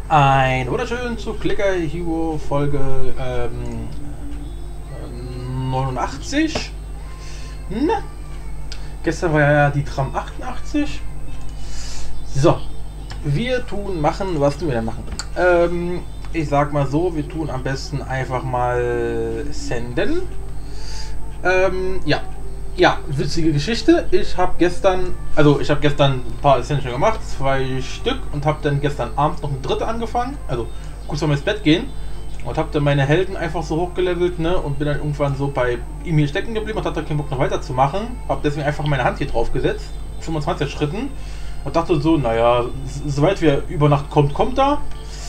Ein wunderschön zu Clicker Hero Folge 89. Na, gestern war ja die Tram 88. So, machen, was tun wir denn machen? Ich sag mal so, wir tun am besten einfach mal senden. Ja, witzige Geschichte. Ich habe gestern ein paar Ascension gemacht, 2 Stück, und habe dann gestern Abend noch ein dritte angefangen, also kurz vor mir ins Bett gehen, und habe dann meine Helden einfach so hochgelevelt, ne, und bin dann irgendwann so bei ihm hier stecken geblieben und hatte keinen Bock noch weiterzumachen. Habe deswegen einfach meine Hand hier drauf gesetzt, 25 Schritten, und dachte so, naja, soweit wir über Nacht kommt er.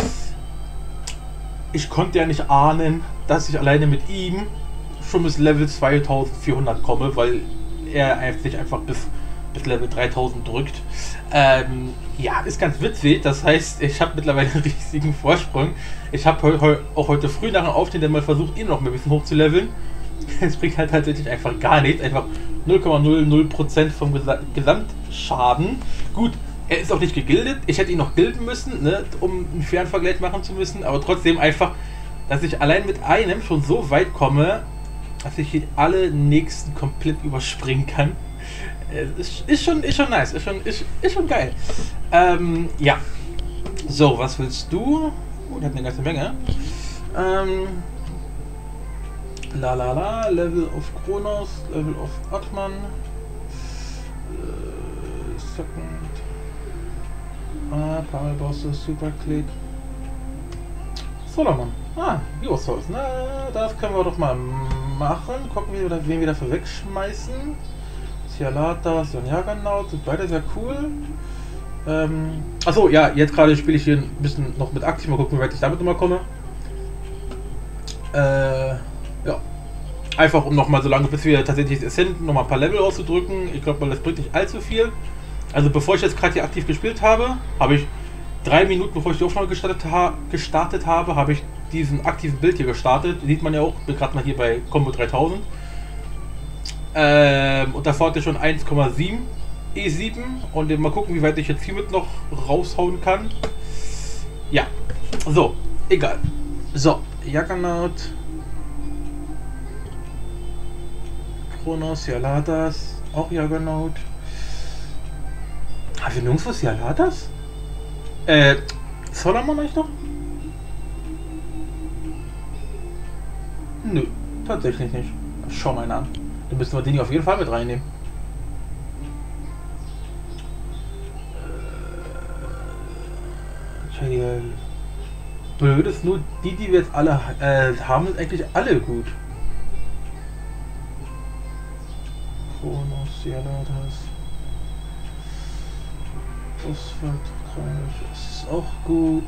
Ich konnte ja nicht ahnen, dass ich alleine mit ihm schon bis Level 2400 komme, weil er sich einfach bis Level 3000 drückt. Ja, ist ganz witzig. Das heißt, ich habe mittlerweile einen riesigen Vorsprung. Ich habe auch heute früh nach dem Aufstehen dann mal versucht, ihn noch ein bisschen hoch zu leveln. Es bringt halt tatsächlich einfach gar nichts. Einfach 0,00% vom Gesamtschaden. Gut, er ist auch nicht gegildet. Ich hätte ihn noch gilden müssen, ne, um einen fairen Vergleich machen zu müssen. Aber trotzdem einfach, dass ich allein mit einem schon so weit komme, dass ich hier alle nächsten komplett überspringen kann. Ist schon nice, ist schon geil. Ja. So, was willst du? Oh, der hat eine ganze Menge. Level of Kronos, Level of Atman, Second, Parabosses, Superclick, Solomon. Biosource, na, das können wir doch mal machen. Gucken, wen wir dafür wegschmeißen. Cialata, Jaggernaut, sind beide sehr cool. Achso, ja, jetzt gerade spiele ich hier ein bisschen noch mit aktiv. Mal gucken, wie weit ich damit nochmal komme. Ja. Einfach um nochmal so lange, bis wir tatsächlich es sind, nochmal ein paar Level auszudrücken. Ich glaube, das bringt nicht allzu viel. Also bevor ich jetzt gerade hier aktiv gespielt habe, habe ich 3 Minuten bevor ich die Aufnahme gestartet habe, habe ich diesen aktiven Bild hier gestartet. Sieht man ja auch, bin gerade mal hier bei Combo 3000. Und davor hatte ich schon 1,7 E7. Und mal gucken, wie weit ich jetzt hiermit noch raushauen kann. Ja, so, egal. So, Jaggernaut, Kronos, Cialatas, auch Jaggernaut. Haben wir nirgendwo Cialatas? Solomon eigentlich noch? Nö, tatsächlich nicht. Schau mal an. Dann müssen wir den hier auf jeden Fall mit reinnehmen. Blöd ist nur, die wir jetzt alle haben, sind eigentlich alle gut. Kronos, Cialatas. Das ist auch gut.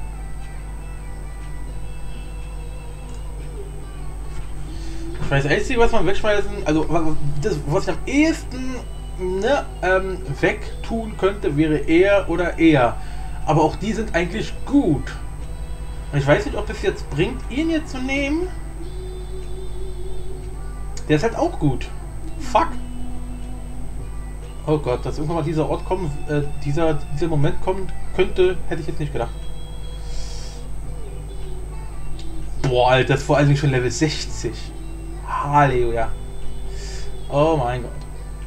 Ich weiß, das Einzige, was man wegschmeißen, also das, was ich am ehesten wegtun könnte, wäre er oder er. Aber auch die sind eigentlich gut. Und ich weiß nicht, ob es jetzt bringt, ihn jetzt zu nehmen. Der ist halt auch gut. Fuck. Oh Gott, dass irgendwann mal dieser Ort kommen, dieser Moment kommen könnte, hätte ich jetzt nicht gedacht. Boah, Alter, das ist vor allen Dingen schon Level 60. Halleluja. Oh mein Gott.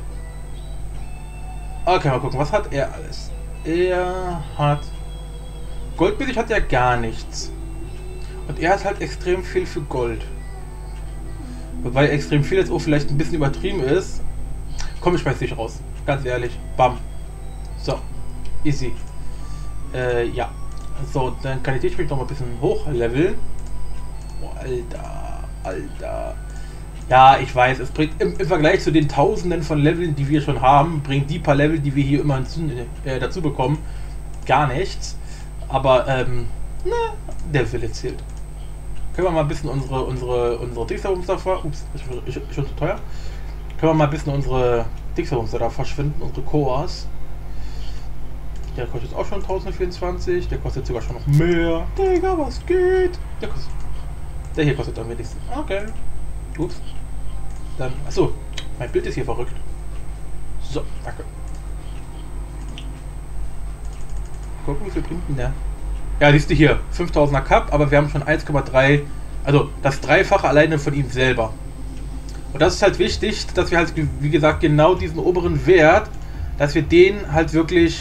Okay, mal gucken, was hat er alles? Er hat... Goldbillig hat er gar nichts. Und er hat halt extrem viel für Gold. Wobei extrem viel jetzt auch vielleicht ein bisschen übertrieben ist. Komm, ich schmeiß dich raus. Ganz ehrlich. Bam. So. Easy. Ja. So, dann kann ich dich noch mal ein bisschen hochleveln. Oh, Alter. Ja, ich weiß, es bringt im Vergleich zu den Tausenden von Leveln, die wir schon haben, bringt die paar Level, die wir hier immer dazu bekommen, gar nichts. Aber, der Wille zählt. Können wir mal ein bisschen unsere Dixerums davor. Ups, ist schon zu teuer. Können wir mal ein bisschen unsere Dixerums da verschwinden, unsere Koas. Der kostet auch schon 1024, der kostet sogar schon noch mehr. Digga, was geht? Der hier kostet am wenigsten. Okay. Ups. Dann, achso, mein Bild ist hier verrückt. So, danke. Gucken, wie viel bringt denn der? Ja, siehst du hier, 5000er Cup, aber wir haben schon 1,3, also das Dreifache alleine von ihm selber. Und das ist halt wichtig, dass wir halt, wie gesagt, genau diesen oberen Wert, dass wir den halt wirklich,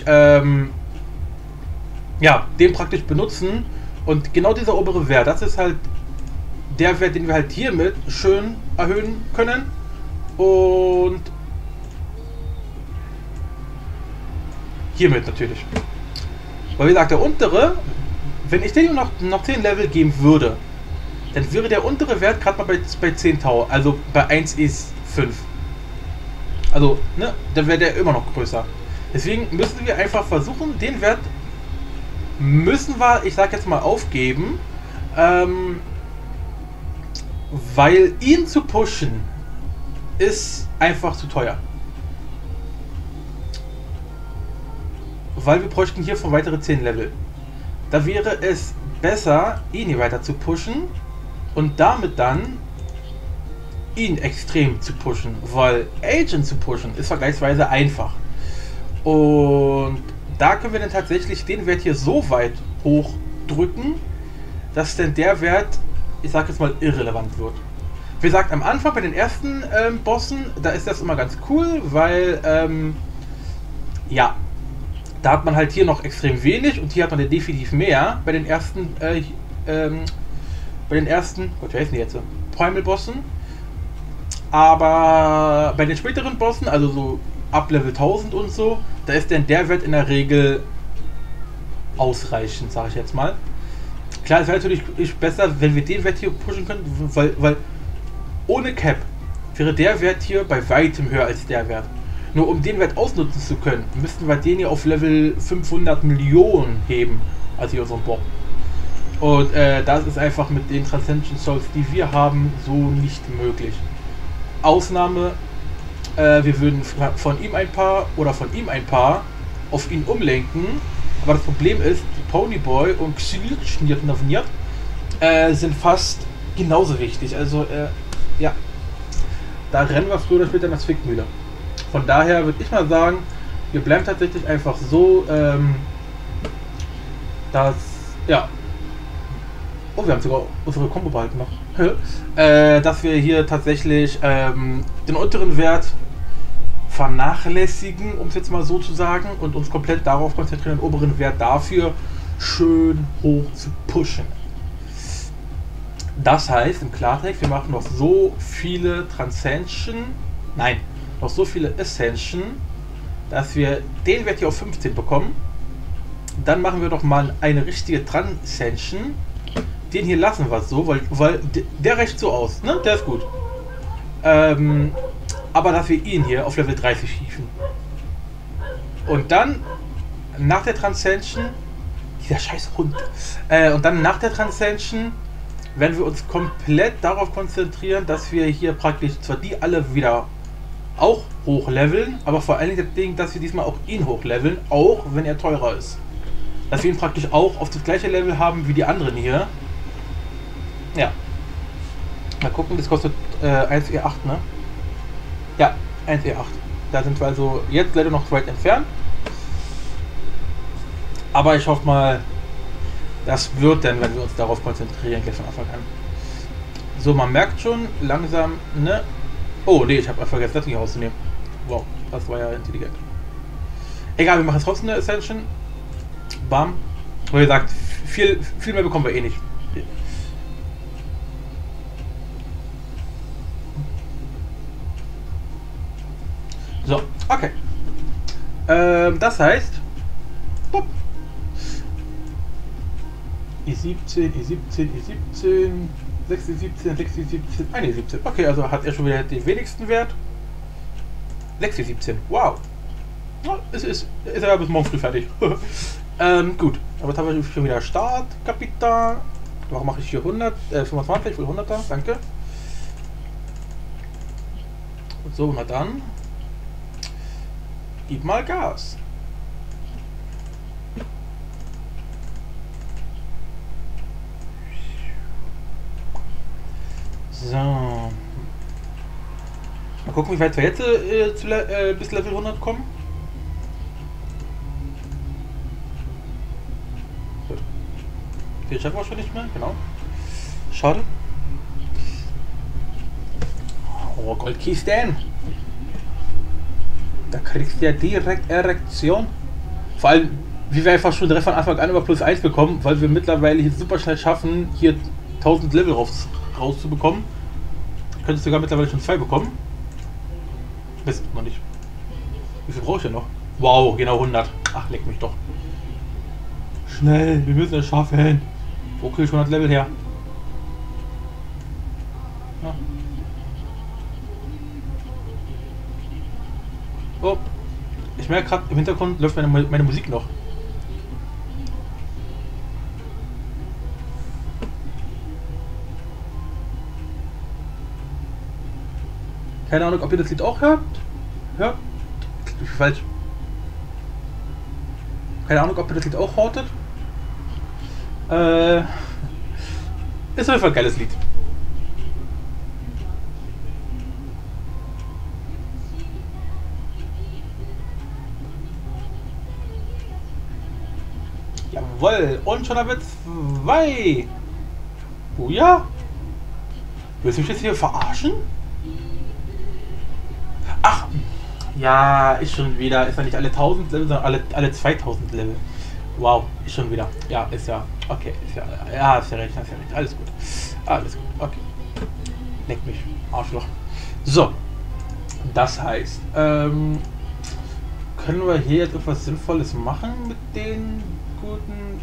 ja, den praktisch benutzen. Und genau dieser obere Wert, das ist halt der Wert, den wir halt hiermit schön erhöhen können. Und hiermit natürlich. Weil wie gesagt, der untere, wenn ich den noch 10 Level geben würde, dann wäre der untere Wert gerade mal bei 10.000, also bei 1E5. Also, ne, dann wäre der immer noch größer. Deswegen müssen wir einfach versuchen, den Wert müssen wir, ich sag jetzt mal, aufgeben, weil ihn zu pushen ist einfach zu teuer. Weil wir bräuchten hiervon weitere 10 Level. Da wäre es besser, ihn hier weiter zu pushen und damit dann ihn extrem zu pushen, weil Agent zu pushen ist vergleichsweise einfach. Und da können wir dann tatsächlich den Wert hier so weit hochdrücken, dass denn der Wert, ich sag jetzt mal, irrelevant wird. Wie gesagt, am Anfang bei den ersten Bossen, da ist das immer ganz cool, weil, ja, da hat man halt hier noch extrem wenig und hier hat man ja definitiv mehr bei den ersten, Gott, wie heißen die jetzt? Primal-Bossen. Aber bei den späteren Bossen, also so ab Level 1000 und so, da ist denn der Wert in der Regel ausreichend, sage ich jetzt mal. Klar, es wäre natürlich besser, wenn wir den Wert hier pushen könnten, weil ohne Cap wäre der Wert hier bei weitem höher als der Wert. Nur um den Wert ausnutzen zu können, müssten wir den hier auf Level 500 Millionen heben, also hier unseren Bock. Und das ist einfach mit den Transcension Souls, die wir haben, so nicht möglich. Ausnahme, wir würden von ihm ein paar oder von ihm ein paar auf ihn umlenken. Aber das Problem ist, Ponyboy und Xyl sind fast genauso wichtig. Also, ja, da rennen wir früher oder später in der Zwickmühle. Von daher würde ich mal sagen, wir bleiben tatsächlich einfach so, dass, ja, oh, wir haben sogar unsere Combo behalten noch, dass wir hier tatsächlich den unteren Wert vernachlässigen, um es jetzt mal so zu sagen, und uns komplett darauf konzentrieren, den oberen Wert dafür schön hoch zu pushen. Das heißt im Klartext, wir machen noch so viele Transcension, nein, noch so viele Ascension, dass wir den Wert hier auf 15 bekommen. Dann machen wir doch mal eine richtige Transcension. Den hier lassen wir so, weil der reicht so aus, ne? Der ist gut. Aber dass wir ihn hier auf Level 30 schiefen. Und dann nach der Transcension, dieser scheiß Hund, und dann nach der Transcension werden wir uns komplett darauf konzentrieren, dass wir hier praktisch zwar die alle wieder auch hochleveln, aber vor allen Dingen das Ding, dass wir diesmal auch ihn hochleveln, auch wenn er teurer ist. Dass wir ihn praktisch auch auf das gleiche Level haben wie die anderen hier. Ja. Mal gucken, das kostet 1E8, ne? Ja, 1E8. Da sind wir also jetzt leider noch weit entfernt. Aber ich hoffe mal, das wird dann, wenn wir uns darauf konzentrieren, gleich von Anfang an. So, man merkt schon langsam, ne? Oh, nee, ich habe vergessen, das hier rauszunehmen. Wow, das war ja intelligent. Egal, wir machen jetzt trotzdem eine Ascension. Bam. Wie gesagt, viel mehr bekommen wir eh nicht. So, okay. Das heißt, pop. I17, I17, I17, 6E17, 6E17, 1E17. Okay, also hat er schon wieder den wenigsten Wert. 6E17, wow. Ja, ist er ja bis morgen früh fertig. Gut, aber jetzt haben wir schon wieder Start, Kapital. Warum mache ich hier 100, 25, ich will 100er, danke. So, na dann. Gib mal Gas. So. Mal gucken, wie weit wir jetzt bis Level 100 kommen. Den schaffen wir schon nicht mehr, genau. Schade. Oh, Goldkisten. Da kriegst du ja direkt Erektion. Vor allem, wie wir einfach schon direkt von Anfang an über +1 bekommen, weil wir mittlerweile hier super schnell schaffen, hier 1000 Level rauszubekommen. Könntest sogar mittlerweile schon 2 bekommen. Mist, noch nicht. Wie viel brauche ich denn noch? Wow, genau 100. Ach, leck mich doch. Schnell, wir müssen es schaffen. Wo kriege ich 100 Level her? Ja. Oh, ich merke gerade, im Hintergrund läuft meine Musik noch. Keine Ahnung, ob ihr das Lied auch hört. Hört? Falsch. Keine Ahnung, ob ihr das Lied auch hortet. Ist auf jeden Fall ein geiles Lied. Jawoll, und schon haben wir 2. Oh ja? Willst du mich jetzt hier verarschen? Ach, ja, ist schon wieder. Ist ja nicht alle 1000 Level, sondern alle 2000 Level. Wow, ist schon wieder. Ja, ist ja. Okay, ist ja. Ja, ist ja recht, ist ja recht. Alles gut. Alles gut, okay. Leck mich, Arschloch. So. Das heißt, können wir hier jetzt etwas Sinnvolles machen mit den guten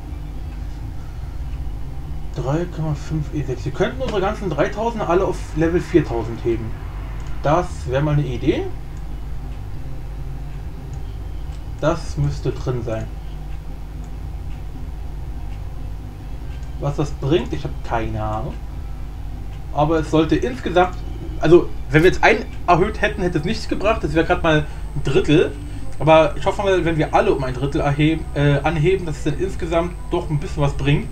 3,5 E6. Wir könnten unsere ganzen 3000 alle auf Level 4000 heben. Das wäre mal eine Idee. Das müsste drin sein. Was das bringt, ich habe keine Ahnung. Aber es sollte insgesamt, also wenn wir jetzt einen erhöht hätten, hätte es nichts gebracht. Das wäre gerade mal ein Drittel. Aber ich hoffe mal, wenn wir alle um ein Drittel anheben, dass es dann insgesamt doch ein bisschen was bringt.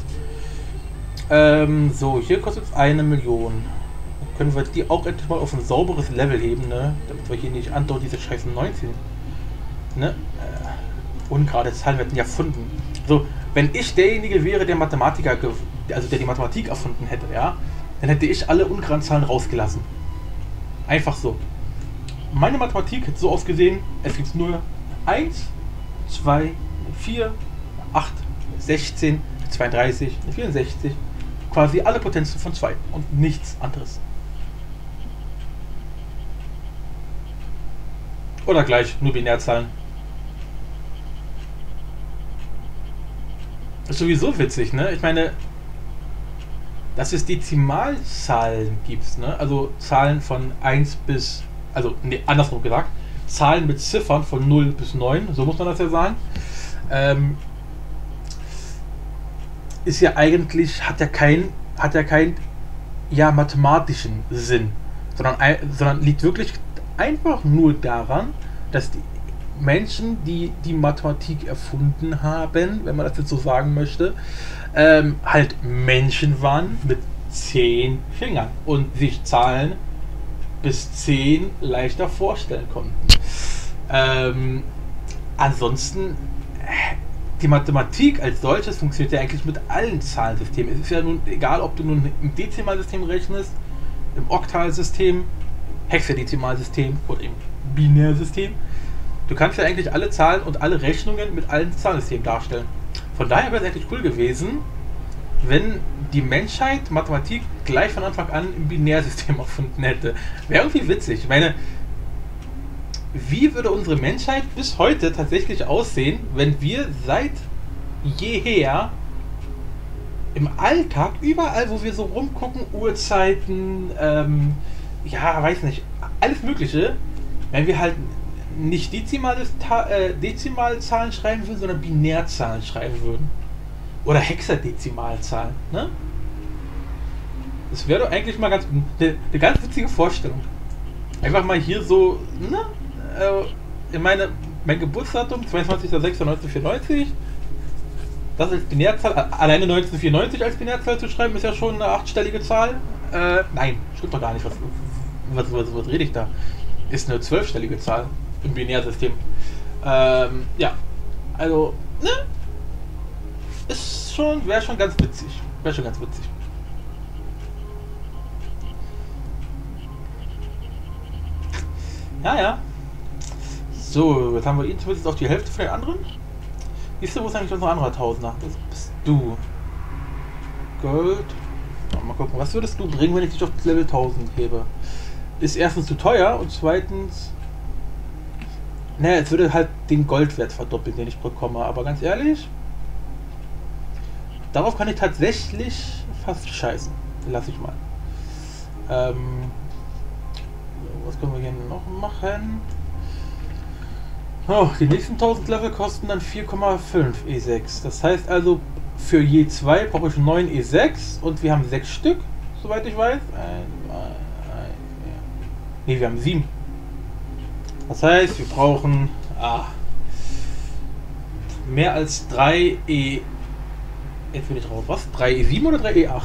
So, hier kostet es 1 Million. Dann können wir die auch endlich mal auf ein sauberes Level heben, ne? Damit wir hier nicht andauernd diese scheißen 19. Ne? Ungerade Zahlen werden ja erfunden. So, wenn ich derjenige wäre, der Mathematiker, also der die Mathematik erfunden hätte, ja, dann hätte ich alle ungeraden Zahlen rausgelassen. Einfach so. Meine Mathematik hätte so ausgesehen, es gibt nur 1, 2, 4, 8, 16, 32, 64, quasi alle Potenzen von 2 und nichts anderes. Oder gleich, nur Binärzahlen. Ist sowieso witzig, ne? Ich meine, dass es Dezimalzahlen gibt, ne? Also Zahlen von 1 bis, also ne, andersrum gesagt, Zahlen mit Ziffern von 0 bis 9, so muss man das ja sagen. Ist ja eigentlich, hat ja keinen ja, mathematischen Sinn, sondern liegt wirklich einfach nur daran, dass die Menschen, die die Mathematik erfunden haben, wenn man das jetzt so sagen möchte, halt Menschen waren mit 10 Fingern und sich Zahlen bis 10 leichter vorstellen konnten. Ansonsten, die Mathematik als solches funktioniert ja eigentlich mit allen Zahlensystemen. Es ist ja nun egal, ob du nun im Dezimalsystem rechnest, im Oktalsystem, Hexadezimalsystem oder im Binärsystem. Du kannst ja eigentlich alle Zahlen und alle Rechnungen mit allen Zahlensystemen darstellen. Von daher wäre es eigentlich cool gewesen, wenn die Menschheit Mathematik gleich von Anfang an im Binärsystem erfunden hätte. Wäre irgendwie witzig. Ich meine, wie würde unsere Menschheit bis heute tatsächlich aussehen, wenn wir seit jeher im Alltag, überall wo wir so rumgucken, Uhrzeiten, ja, weiß nicht, alles Mögliche, wenn wir halt nicht Dezimalzahlen schreiben würden, sondern Binärzahlen schreiben würden. Oder Hexadezimalzahlen, ne? Das wäre doch eigentlich mal eine ganz witzige Vorstellung. Einfach mal hier so, ne? Mein Geburtsdatum, 22.06.1994. Das ist Binärzahl. Alleine 1994 als Binärzahl zu schreiben, ist ja schon eine 8-stellige Zahl. Nein, stimmt doch gar nicht. Was rede ich da? Ist eine 12-stellige Zahl im Binärsystem. Ja, also, ne? Ist wäre schon ganz witzig. Wäre schon ganz witzig. Ja, ja. So, jetzt haben wir ihn zumindest auf die Hälfte von den anderen. Siehst du, wo ist eigentlich unser anderer Tausender? Das bist du. Gold. Mal gucken, was würdest du bringen, wenn ich dich auf das Level 1000 hebe? Ist erstens zu teuer und zweitens... Naja, es würde halt den Goldwert verdoppeln, den ich bekomme. Aber ganz ehrlich, darauf kann ich tatsächlich fast scheißen. Lass ich mal. Was können wir hier noch machen? Oh, die nächsten 1000 Level kosten dann 4,5 E6. Das heißt also, für je 2 brauche ich 9 E6 und wir haben 6 Stück, soweit ich weiß. Ne, wir haben 7. Das heißt, wir brauchen mehr als 3 E... Jetzt bin ich drauf. Was? 3 E7 oder 3 E8?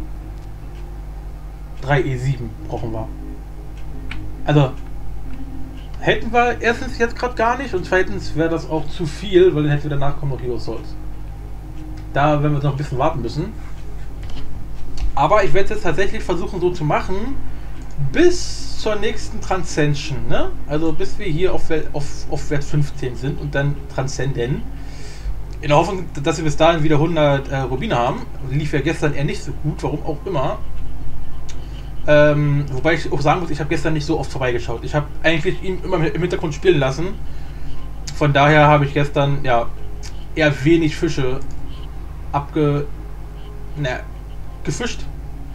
3 E7 brauchen wir. Also, hätten wir erstens jetzt gerade gar nicht und zweitens wäre das auch zu viel, weil dann hätten wir danach kommen noch Hero Souls. Da werden wir noch ein bisschen warten müssen. Aber ich werde es jetzt tatsächlich versuchen so zu machen, bis zur nächsten Transcension, ne? Also bis wir hier auf Wert 15 sind und dann transcenden. In der Hoffnung, dass wir bis dahin wieder 100 Rubine haben. Lief ja gestern eher nicht so gut, warum auch immer. Wobei ich auch sagen muss, ich habe gestern nicht so oft vorbeigeschaut. Ich habe eigentlich ihn immer im Hintergrund spielen lassen. Von daher habe ich gestern ja eher wenig Fische gefischt.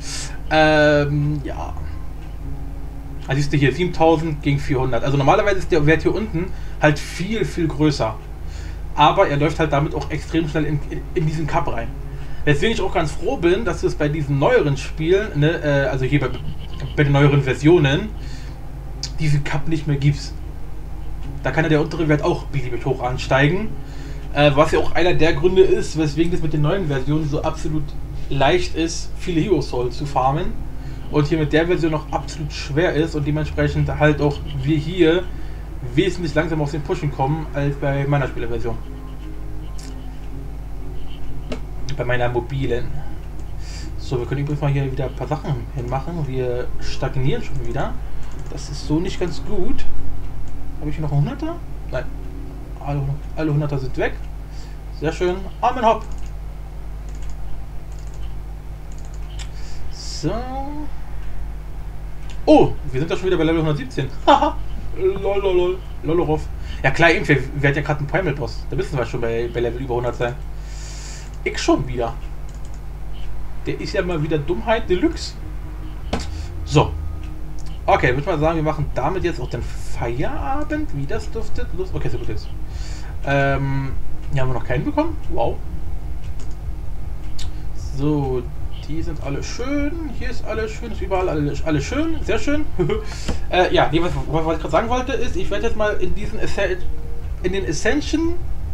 Ja. Also siehst du hier 7000 gegen 400. Also normalerweise ist der Wert hier unten halt viel, viel größer. Aber er läuft halt damit auch extrem schnell in diesen Cup rein. Deswegen ich auch ganz froh bin, dass es bei diesen neueren Spielen, ne, also hier bei den neueren Versionen, diesen Cup nicht mehr gibt. Da kann ja der untere Wert auch beliebig hoch ansteigen. Was ja auch einer der Gründe ist, weswegen es mit den neuen Versionen so absolut leicht ist, viele Hero Souls zu farmen. Und hier mit der Version noch absolut schwer ist und dementsprechend halt auch wir hier wesentlich langsamer aus den Pushen kommen als bei meiner Spielerversion. Bei meiner mobilen. So, wir können übrigens mal hier wieder ein paar Sachen hinmachen. Wir stagnieren schon wieder. Das ist so nicht ganz gut. Habe ich hier noch einen 100er? Nein. Alle 100er sind weg. Sehr schön. Amen hopp. So. Oh, wir sind da schon wieder bei Level 117. Haha. Lololol. Lolorov. Ja klar, eben, wir hatten ja gerade einen Primal Boss. Da müssen wir schon bei Level über 100 sein. Ich schon wieder. Der ist ja mal wieder Dummheit Deluxe. So. Okay, würde ich mal sagen, wir machen damit jetzt auch den Feierabend. Wie das duftet. Los. Okay, so gut jetzt. Hier haben wir noch keinen bekommen. Wow. So, die sind alle schön. Hier ist alles schön. Ist überall alles schön. Sehr schön. Ja, was ich gerade sagen wollte, ist, ich werde jetzt mal in den Ascension,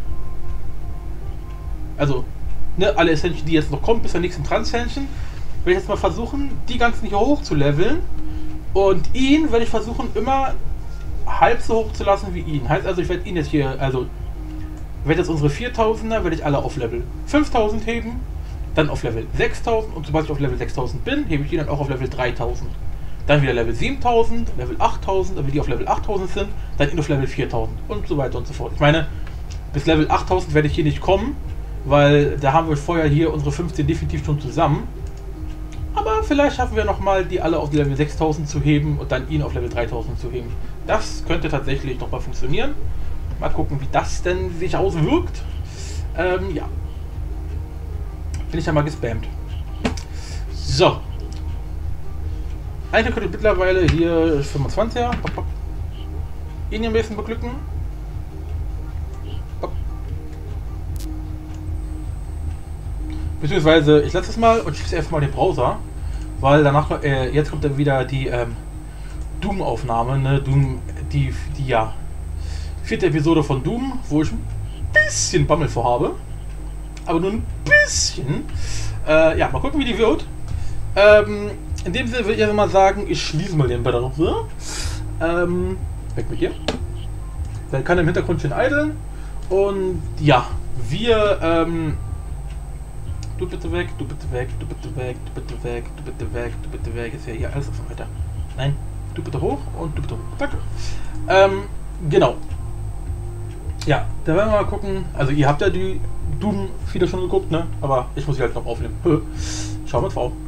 also ne, alle Ascension, die jetzt noch kommen, bis zur nächsten Transcension, werde ich jetzt mal versuchen, die ganzen hier hoch zu leveln. Und ihn werde ich versuchen, immer halb so hoch zu lassen wie ihn. Heißt also, ich werde ihn jetzt hier, also werde jetzt unsere 4000er, werde ich alle auf Level 5000 heben, dann auf Level 6000 und sobald ich auf Level 6000 bin, hebe ich ihn dann auch auf Level 3000. Dann wieder Level 7000, Level 8000, dann wenn die auf Level 8000 sind, dann ihn auf Level 4000 und so weiter und so fort. Ich meine, bis Level 8000 werde ich hier nicht kommen, weil da haben wir vorher hier unsere 15 definitiv schon zusammen. Aber vielleicht schaffen wir nochmal, die alle auf Level 6000 zu heben und dann ihn auf Level 3000 zu heben. Das könnte tatsächlich nochmal funktionieren. Mal gucken, wie das denn sich auswirkt. Ja. Bin ich ja mal gespammt. So. Eigentlich könnte ich mittlerweile hier 25er. Ihn am besten beglücken. Beziehungsweise, ich lasse es mal und schließe einfach mal den Browser, weil danach, jetzt kommt dann wieder die Doom-Aufnahme, ne? Doom, die ja, 4. Episode von Doom, wo ich ein bisschen Bammel vorhabe, aber nur ein bisschen. Ja, mal gucken, wie die wird. In dem Sinne würde ich einfach mal sagen, ich schließe mal den Browser. Weg mit dir. Dann kann er im Hintergrund schön idlen und ja, wir Du bitte weg, du bitte weg, du bitte weg, du bitte weg, du bitte weg, du bitte weg. Ist ja hier alles auf weiter. Nein, du bitte hoch und du bitte hoch. Danke. Genau. Ja, da werden wir mal gucken. Also ihr habt ja die Doom-Feeder schon geguckt, ne? Aber ich muss sie halt noch aufnehmen. Schau mal, Frau.